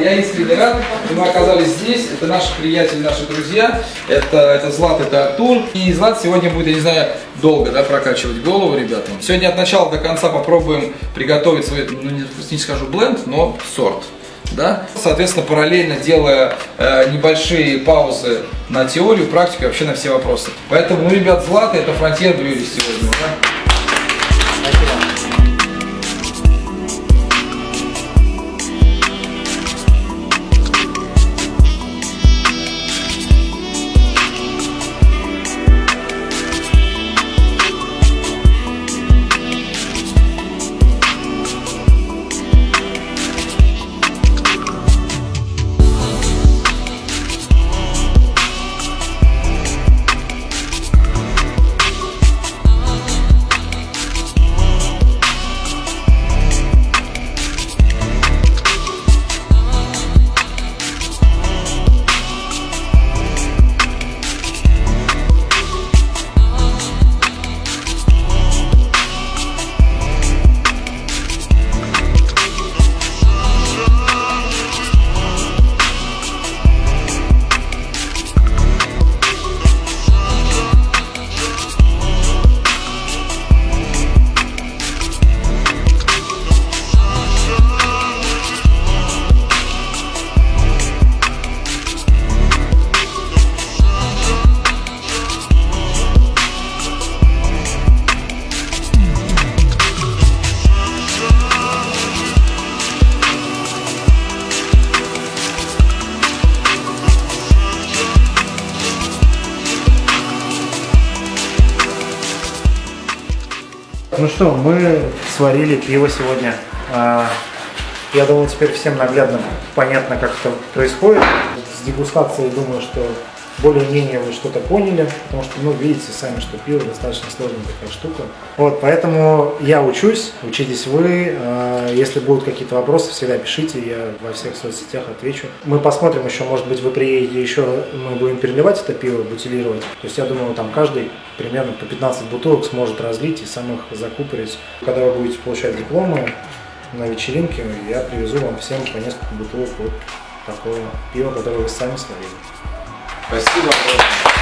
Я искренне рад, что мы оказались здесь. Это наши приятели, наши друзья. Это Злат, это Артур. И Злат сегодня будет, я не знаю, долго, да, прокачивать голову ребятам. Сегодня от начала до конца попробуем приготовить свой, ну не скажу бленд, но сорт. Да? Соответственно, параллельно делая небольшие паузы на теорию, практику и вообще на все вопросы. Поэтому, ну, ребят, Злата — это фронтир брюри сегодня. Да? Ну что, мы сварили пиво сегодня. Я думаю, теперь всем наглядно понятно, как это происходит. С дегустацией, думаю, что более-менее вы что-то поняли, потому что, ну, видите сами, что пиво достаточно сложная такая штука. Вот, поэтому я учусь, учитесь вы. Если будут какие-то вопросы, всегда пишите, я во всех соцсетях отвечу. Мы посмотрим еще, может быть, вы приедете еще, мы будем переливать это пиво, бутилировать. То есть я думаю, там каждый примерно по 15 бутылок сможет разлить и сам их закупорить. Когда вы будете получать дипломы на вечеринке, я привезу вам всем по несколько бутылок вот такого пива, которое вы сами сварили. Спасибо.